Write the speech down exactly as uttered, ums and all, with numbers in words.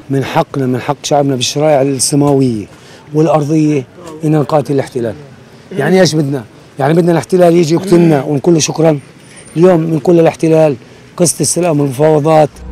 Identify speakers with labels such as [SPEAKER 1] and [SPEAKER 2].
[SPEAKER 1] من حقنا من حق شعبنا بالشرائع السماوية والأرضية إن نقاتل الاحتلال. يعني إيش بدنا؟ يعني بدنا الاحتلال يجي يقتلنا ونقول له شكرا؟ اليوم بنقول للاحتلال قصة السلام والمفاوضات